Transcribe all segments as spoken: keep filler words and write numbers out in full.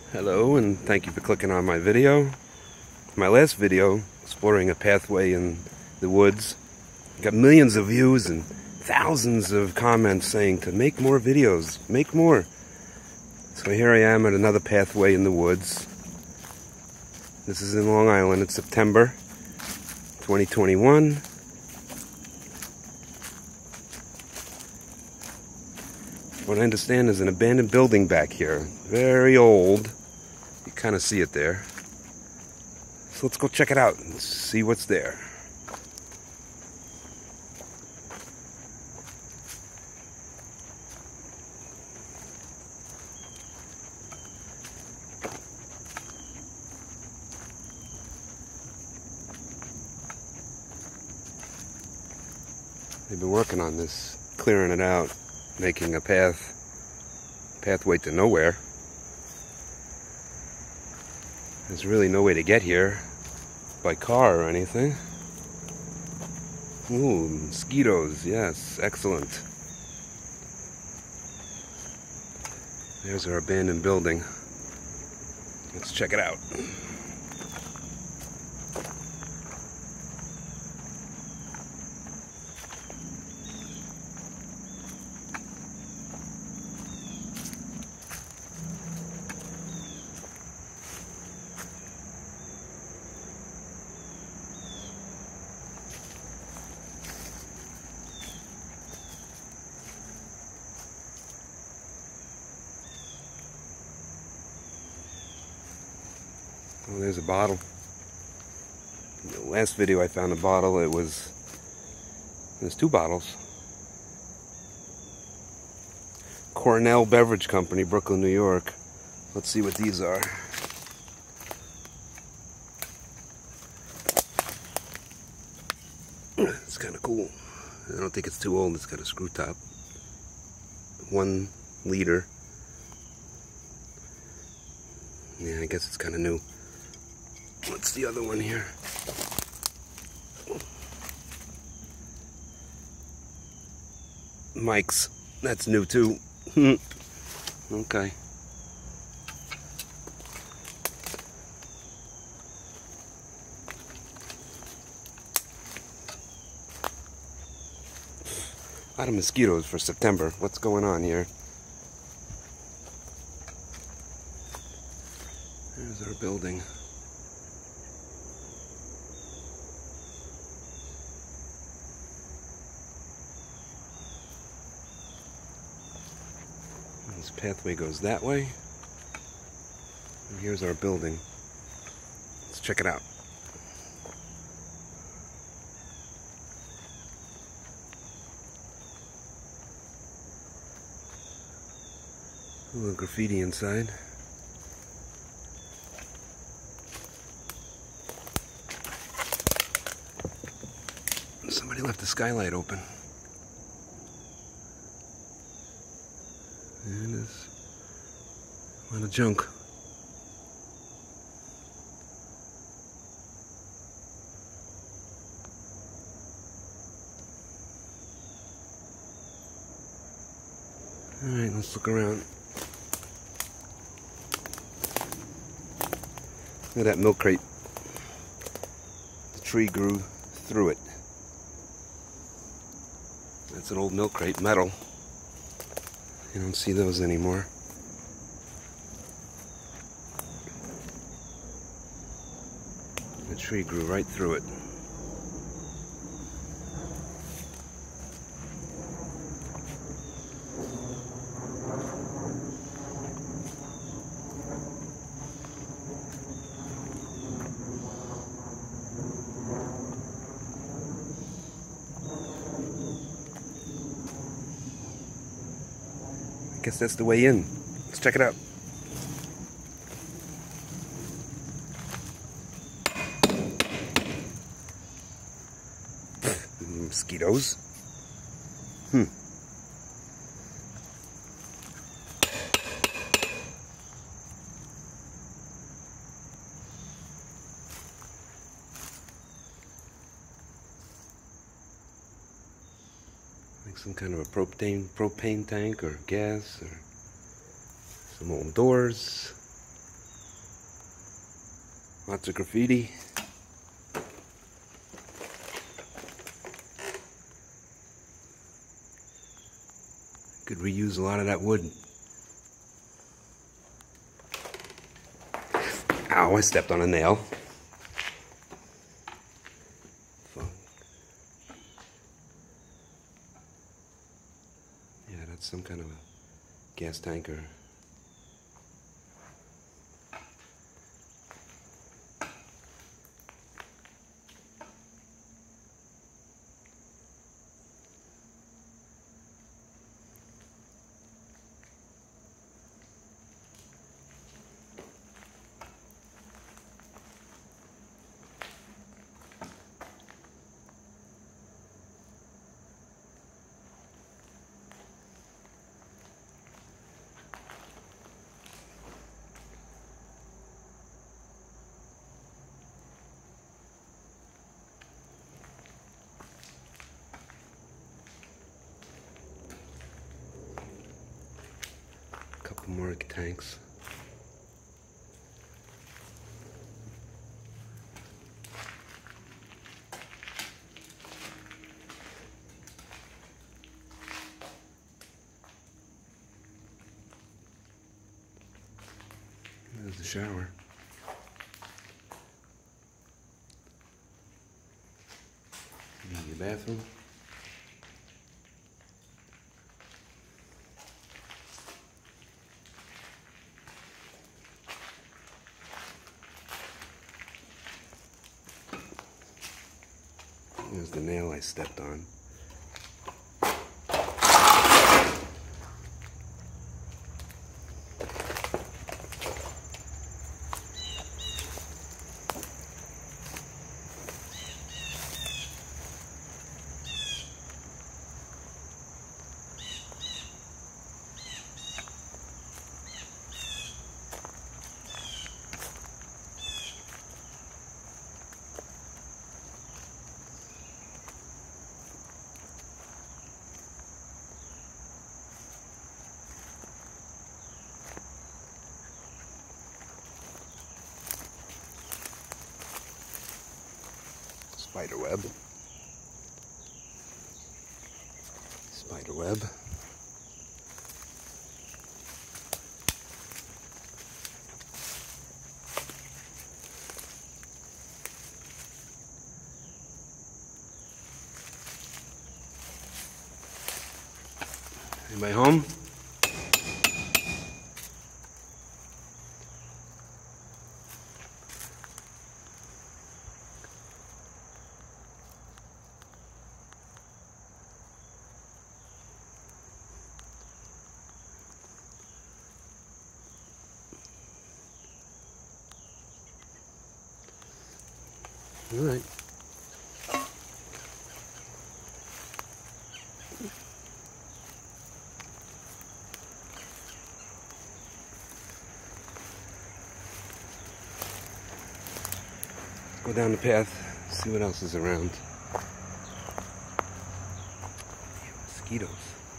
Hello, and thank you for clicking on my video. My last video, exploring a pathway in the woods, got millions of views and thousands of comments saying to make more videos, make more. So here I am at another pathway in the woods. This is in Long Island. It's September twenty twenty-one. What I understand is an abandoned building back here. Very old. You kind of see it there. So let's go check it out and see what's there. They've been working on this, clearing it out, making a path, pathway to nowhere. There's really no way to get here by car or anything. Ooh, mosquitoes, yes, excellent. There's our abandoned building. Let's check it out. Oh, there's a bottle. In the last video I found a bottle. It was, there's two bottles. Cornell Beverage Company, Brooklyn, New York. Let's see what these are. It's kind of cool. I don't think it's too old. It's got a screw top. One liter. Yeah, I guess it's kind of new. What's the other one here? Mike's. That's new too. Okay. A lot of mosquitoes for September. What's going on here? There's our building. This pathway goes that way. And here's our building. Let's check it out. A little graffiti inside. Somebody left the skylight open. And there's a lot of junk. Alright, let's look around. Look at that milk crate. The tree grew through it. That's an old milk crate, metal. You don't see those anymore. The tree grew right through it. I guess that's the way in. Let's check it out. Mosquitoes. Hmm. Like some kind of a propane propane tank or gas or some old doors. Lots of graffiti. Could reuse a lot of that wood. Ow, I stepped on a nail. Fuck. Yeah, that's some kind of a gas tanker. Couple more tanks. There's the shower. And your bathroom. There's the nail I stepped on. Spider web. Spider web. Anybody home? All right. Let's go down the path, see what else is around. Mosquitoes.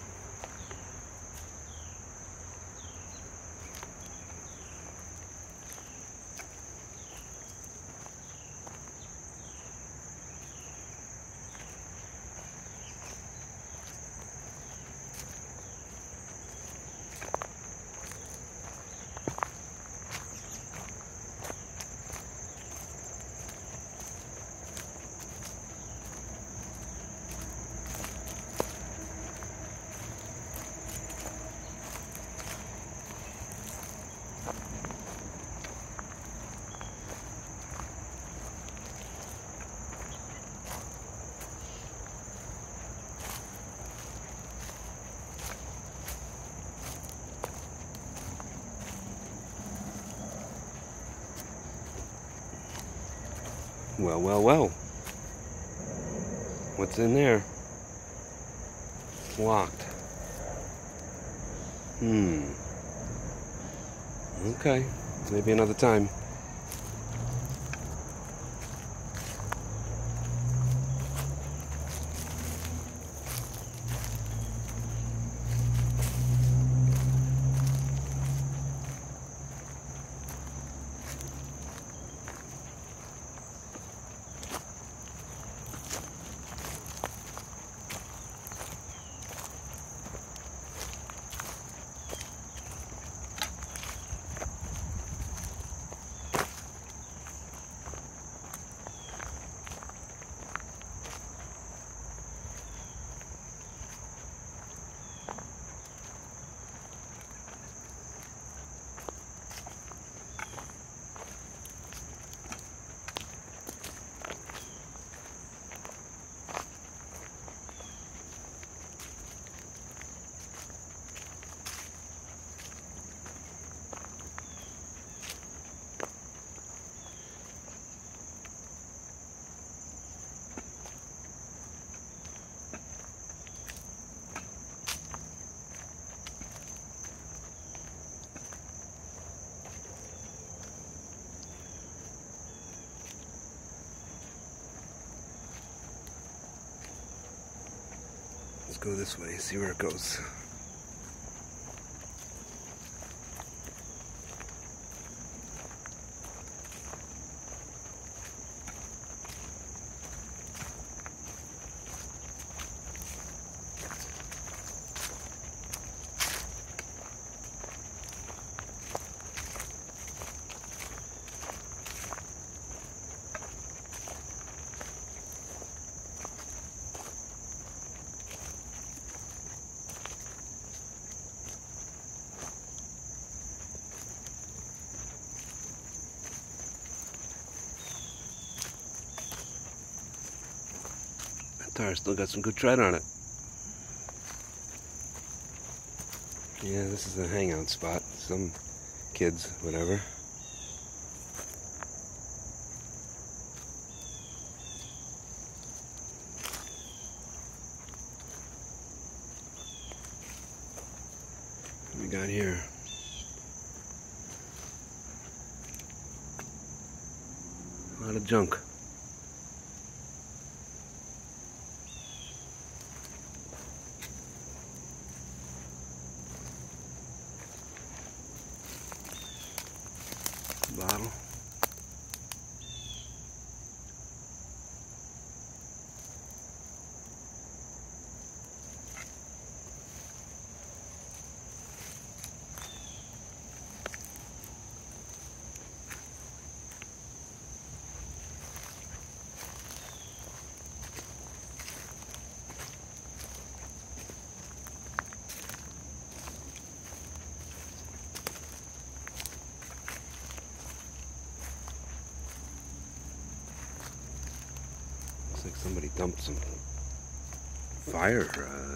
Well, well, well. What's in there? It's locked. Hmm. Okay. Maybe another time. go this way, see where it goes. Tire still got some good tread on it. Yeah, this is a hangout spot. Some kids, whatever. What we got here? A lot of junk. Bottle. Looks like somebody dumped some fire, uh,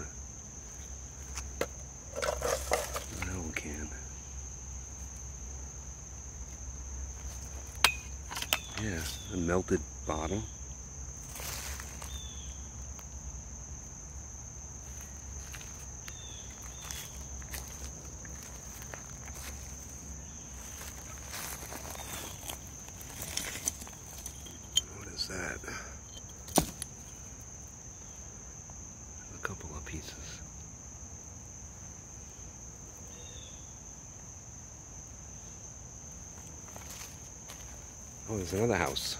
oil can. Yeah, a melted bottle. What is that? A couple of pieces. Oh, there's another house.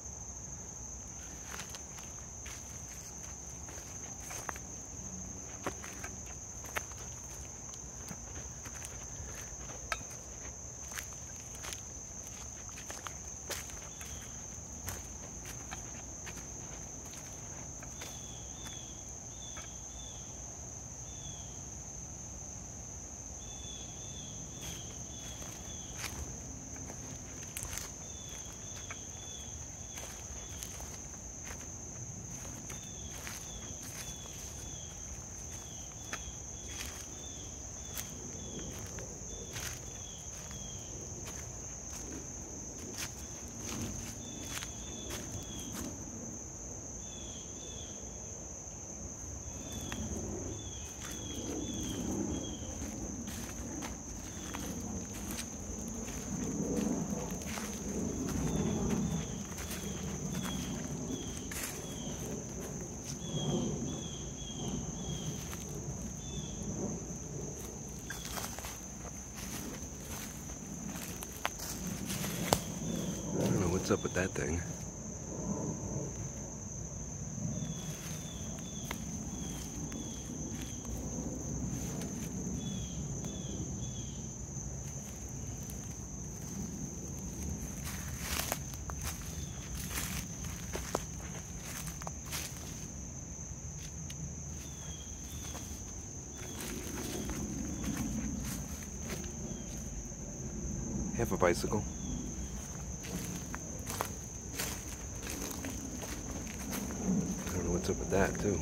What's up with that thing? Half a bicycle. I don't know what's up with that, too.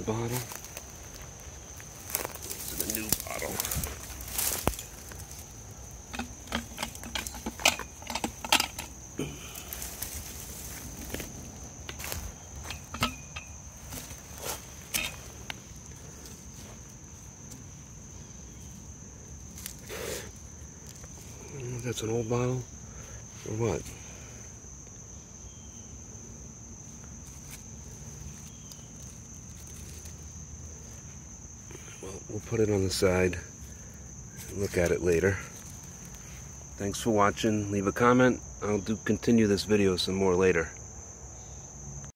old bottle. This is a new bottle. I don't know if that's an old bottle or what. Well, we'll put it on the side and look at it later. Thanks for watching. Leave a comment. I'll do continue this video some more later.